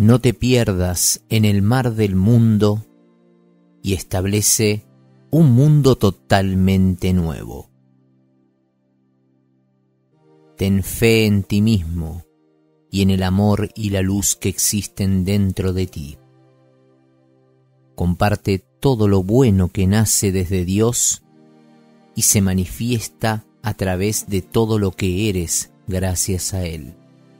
No te pierdas en el mar del mundo y establece un mundo totalmente nuevo. Ten fe en ti mismo y en el amor y la luz que existen dentro de ti. Comparte todo lo bueno que nace desde Dios y se manifiesta a través de todo lo que eres gracias a Él.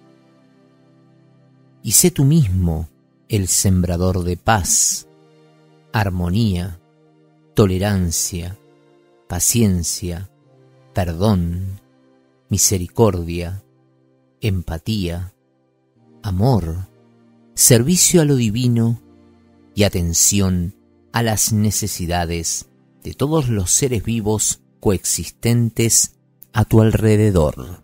Y sé tú mismo el sembrador de paz, armonía, tolerancia, paciencia, perdón, misericordia, empatía, amor, servicio a lo divino y atención a las necesidades de todos los seres vivos coexistentes a tu alrededor.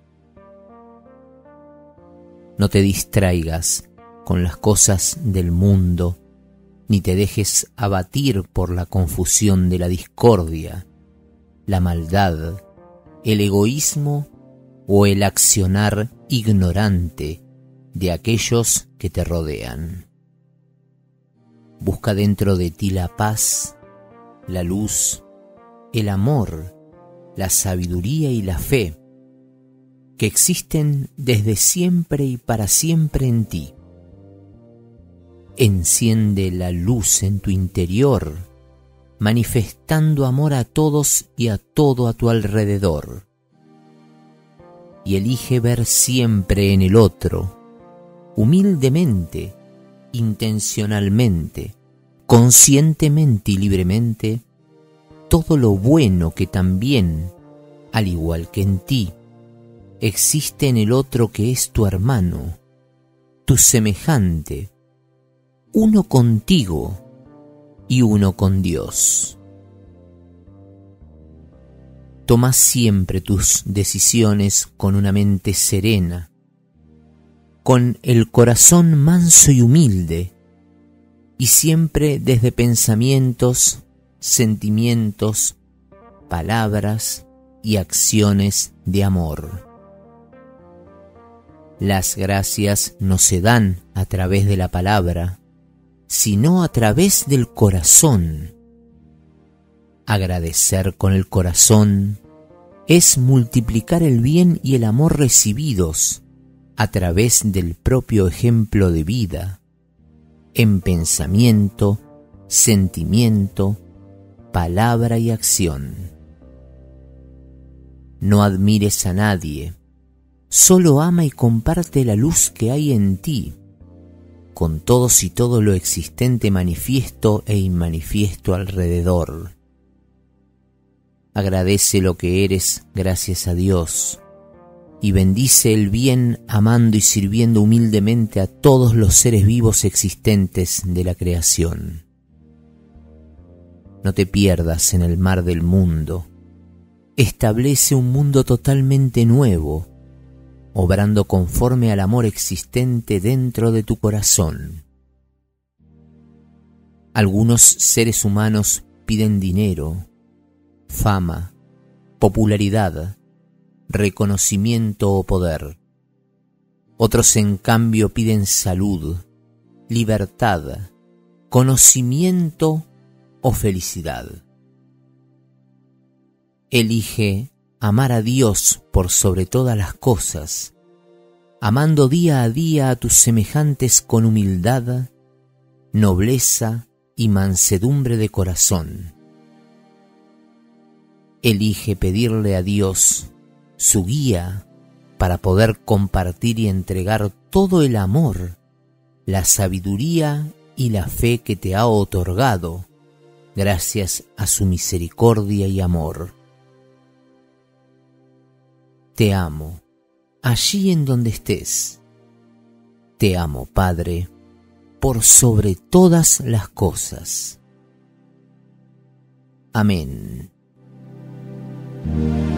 No te distraigas con las cosas del mundo, ni te dejes abatir por la confusión de la discordia, la maldad, el egoísmo o el accionar ignorante de aquellos que te rodean. Busca dentro de ti la paz, la luz, el amor, la sabiduría y la fe, que existen desde siempre y para siempre en ti. Enciende la luz en tu interior, manifestando amor a todos y a todo a tu alrededor. Y elige ver siempre en el otro, humildemente, intencionalmente, conscientemente y libremente, todo lo bueno que también, al igual que en ti, existe en el otro que es tu hermano, tu semejante, uno contigo y uno con Dios. Toma siempre tus decisiones con una mente serena, con el corazón manso y humilde, y siempre desde pensamientos, sentimientos, palabras y acciones de amor. Las gracias no se dan a través de la palabra, sino a través del corazón. Agradecer con el corazón es multiplicar el bien y el amor recibidos a través del propio ejemplo de vida, en pensamiento, sentimiento, palabra y acción. No admires a nadie, solo ama y comparte la luz que hay en ti, con todos y todo lo existente manifiesto e inmanifiesto alrededor. Agradece lo que eres gracias a Dios y bendice el bien amando y sirviendo humildemente a todos los seres vivos existentes de la creación. No te pierdas en el mar del mundo. Establece un mundo totalmente nuevo, obrando conforme al amor existente dentro de tu corazón. Algunos seres humanos piden dinero, fama, popularidad, reconocimiento o poder. Otros, en cambio, piden salud, libertad, conocimiento o felicidad. Elige amar a Dios por sobre todas las cosas, amando día a día a tus semejantes con humildad, nobleza y mansedumbre de corazón. Elige pedirle a Dios su guía para poder compartir y entregar todo el amor, la sabiduría y la fe que te ha otorgado gracias a su misericordia y amor. Te amo, allí en donde estés. Te amo, Padre, por sobre todas las cosas. Amén.